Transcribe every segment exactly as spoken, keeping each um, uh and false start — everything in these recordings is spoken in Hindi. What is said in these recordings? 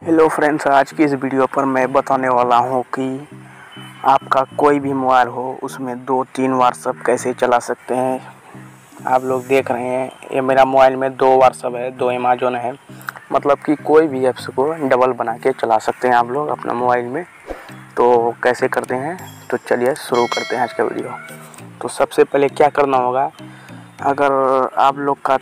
हेलो फ्रेंड्स, आज की इस वीडियो पर मैं बताने वाला हूं कि आपका कोई भी मोबाइल हो उसमें दो तीन व्हाट्सएप कैसे चला सकते हैं। आप लोग देख रहे हैं ये मेरा मोबाइल में दो व्हाट्सएप है, दो अमेज़न है। मतलब कि कोई भी ऐप्स को डबल बना के चला सकते हैं आप लोग अपना मोबाइल में। तो कैसे करते हैं, तो चलिए शुरू करते हैं आज का वीडियो। तो सबसे पहले क्या करना होगा, अगर आप लोग का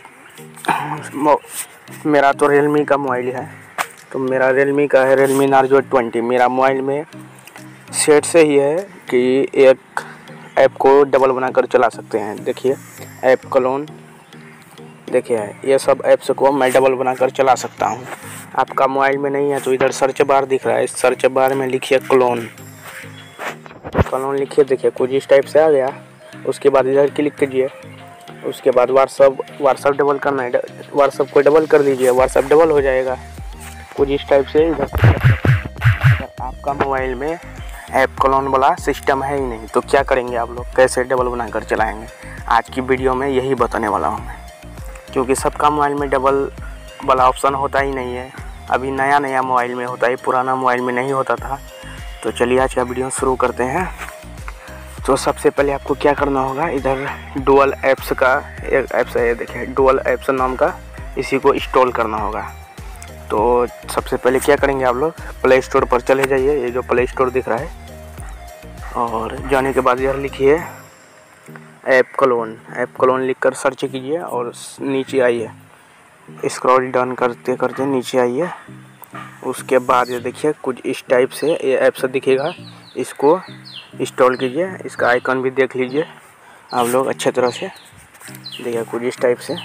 मेरा तो रियलमी का मोबाइल है, तो मेरा रियलमी का है रियलमी नार्जो ट्वेंटी। मेरा मोबाइल में सेट से ही है कि एक ऐप को डबल बनाकर चला सकते हैं। देखिए ऐप क्लोन, देखिए ये सब ऐप्स को मैं डबल बनाकर चला सकता हूं। आपका मोबाइल में नहीं है तो इधर सर्च बार दिख रहा है, इस सर्च बार में लिखिए क्लोन, क्लोन लिखिए। देखिए कुछ इस टाइप से आ गया। उसके बाद इधर क्लिक कीजिए। उसके बाद व्हाट्सअप व्हाट्सअप डबल करना है, व्हाट्सअप को डबल कर दीजिए, व्हाट्सअप डबल हो जाएगा कुछ इस टाइप से। इधर अगर आपका मोबाइल में ऐप क्लोन वाला सिस्टम है ही नहीं तो क्या करेंगे आप लोग, कैसे डबल बनाकर चलाएंगे, आज की वीडियो में यही बताने वाला हूँ मैं। क्योंकि सबका मोबाइल में डबल वाला ऑप्शन होता ही नहीं है, अभी नया नया मोबाइल में होता है, पुराना मोबाइल में नहीं होता था। तो चलिए आज का वीडियो शुरू करते हैं। तो सबसे पहले आपको क्या करना होगा, इधर डुअल ऐप्स का एक ऐप्स है, देखिए डुअल ऐप्स नाम का, इसी को इंस्टॉल करना होगा। तो सबसे पहले क्या करेंगे, आप लोग प्ले स्टोर पर चले जाइए, ये जो प्ले स्टोर दिख रहा है, और जाने के बाद इधर लिखिए ऐप क्लोन। ऐप क्लोन लिखकर सर्च कीजिए और नीचे आइए, स्क्रॉल डाउन करते करते नीचे आइए। उसके बाद ये देखिए कुछ इस टाइप से ये ऐप्स दिखेगा, इसको इंस्टॉल कीजिए। इसका आइकन भी देख लीजिए आप लोग अच्छे तरह से, देखिए कुछ इस टाइप से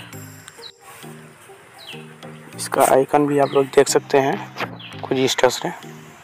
इसका आइकन भी आप लोग देख सकते हैं कुछ इस तरह से।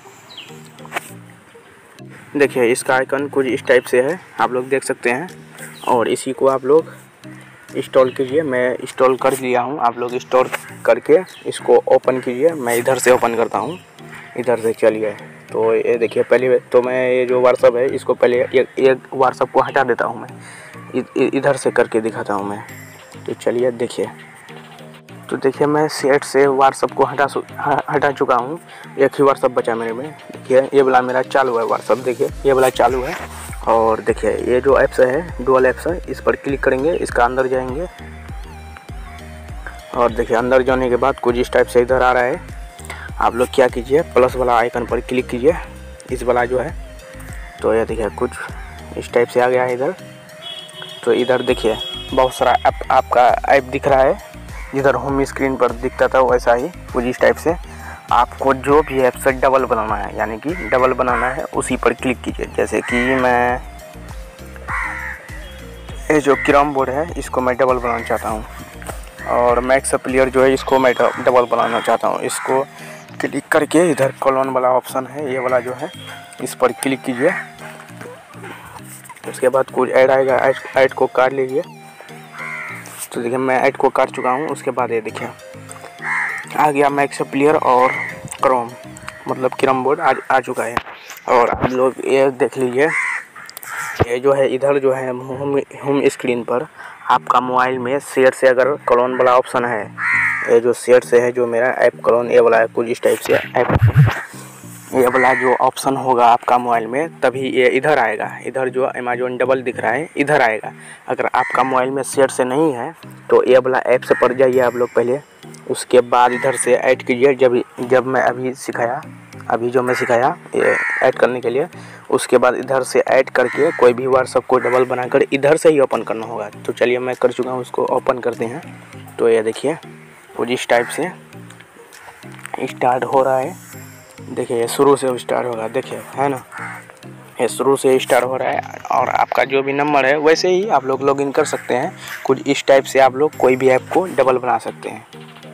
देखिए इसका आइकन कुछ इस टाइप से है, आप लोग देख सकते हैं। और इसी को आप लोग इंस्टॉल कीजिए। मैं इंस्टॉल कर लिया हूँ, आप लोग इंस्टॉल करके इसको ओपन कीजिए। मैं इधर से ओपन करता हूँ, इधर से चलिए। तो ये देखिए पहले तो मैं ये जो व्हाट्सअप है इसको पहले एक एक व्हाट्सअप को हटा देता हूँ, मैं इधर से करके दिखाता हूँ मैं। तो चलिए देखिए, तो देखिए मैं सेट से व्हाट्सअप को हटा हटा चुका हूँ, एक ही व्हाट्सअप बचा मेरे में। देखिए ये वाला मेरा चालू है व्हाट्सअप, देखिए ये वाला चालू है। और देखिए ये जो ऐप्स है डुअल ऐप्स है, इस पर क्लिक करेंगे, इसका अंदर जाएंगे। और देखिए अंदर जाने के बाद कुछ इस टाइप से इधर आ रहा है। आप लोग क्या कीजिए, प्लस वाला आइकन पर क्लिक कीजिए, इस वाला जो है। तो ये देखिए कुछ इस टाइप से आ गया है इधर। तो इधर देखिए बहुत सारा ऐप आपका ऐप दिख रहा है, जिधर होम स्क्रीन पर दिखता था वैसा ही कुछ इस टाइप से। आपको जो भी ऐप से डबल बनाना है, यानी कि डबल बनाना है, उसी पर क्लिक कीजिए। जैसे कि मैं ये जो कैरम बोर्ड है इसको मैं डबल बनाना चाहता हूँ, और मैक्स प्लेयर जो है इसको मैं डबल बनाना चाहता हूँ। इसको क्लिक करके इधर क्लोन वाला ऑप्शन है, ये वाला जो है, इस पर क्लिक कीजिए। उसके बाद कुछ ऐड आएगा, ऐड को काट लीजिए। तो देखिए मैं ऐड को काट चुका हूँ। उसके बाद ये देखिए आ गया मैक्स प्लेयर और क्रोम, मतलब कैरम बोर्ड आ, आ चुका है। और आप लोग ये देख लीजिए, ये जो है इधर जो है होम होम स्क्रीन पर आपका मोबाइल में शेयर से अगर क्लोन वाला ऑप्शन है, ये जो शेयर से है जो मेरा ऐप क्लोन ये वाला है कुछ इस टाइप से ऐप, ये वाला जो ऑप्शन होगा आपका मोबाइल में, तभी ये इधर आएगा। इधर जो अमेज़न डबल दिख रहा है इधर आएगा। अगर आपका मोबाइल में सेट से नहीं है तो ये वाला ऐप से पड़ जाइए आप लोग पहले। उसके बाद इधर से ऐड कीजिए, जब जब मैं अभी सिखाया अभी जो मैं सिखाया ये ऐड करने के लिए। उसके बाद इधर से ऐड करके कोई भी व्हाट्सएप को डबल बनाकर इधर से ही ओपन करना होगा। तो चलिए मैं कर चुका हूँ, उसको ओपन करते हैं। तो ये देखिए कुछ इस टाइप से स्टार्ट हो रहा है। देखिए ये शुरू से स्टार्ट होगा, देखिए है ना, ये शुरू से स्टार्ट हो रहा है। और आपका जो भी नंबर है वैसे ही आप लोग लॉगिन कर सकते हैं। कुछ इस टाइप से आप लोग कोई भी ऐप को डबल बना सकते हैं।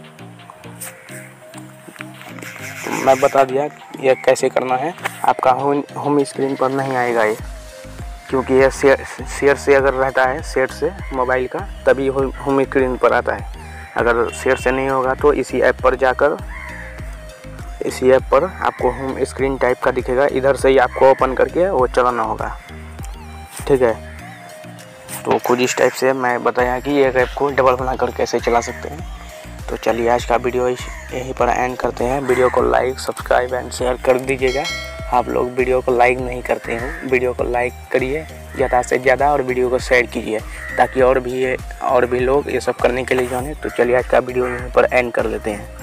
तो मैं बता दिया ये कैसे करना है। आपका होम स्क्रीन पर नहीं आएगा ये, क्योंकि ये शेयर शेयर से अगर रहता है, सेट से मोबाइल का, तभी होम स्क्रीन पर आता है। अगर शेयर से नहीं होगा तो इसी ऐप पर जाकर इसी ऐप पर आपको होम स्क्रीन टाइप का दिखेगा, इधर से ही आपको ओपन करके वो चलाना होगा, ठीक है। तो कुछ इस टाइप से मैं बताया कि एक ऐप को डबल बनाकर कैसे चला सकते हैं। तो चलिए आज का वीडियो यहीं पर एंड करते हैं। वीडियो को लाइक सब्सक्राइब एंड शेयर कर दीजिएगा। आप लोग वीडियो को लाइक नहीं करते हैं, वीडियो को लाइक करिए ज़्यादा से ज़्यादा और वीडियो को शेयर कीजिए ताकि और भी और भी लोग ये सब करने के लिए जाने। तो चलिए आज का वीडियो यहीं पर एंड कर लेते हैं।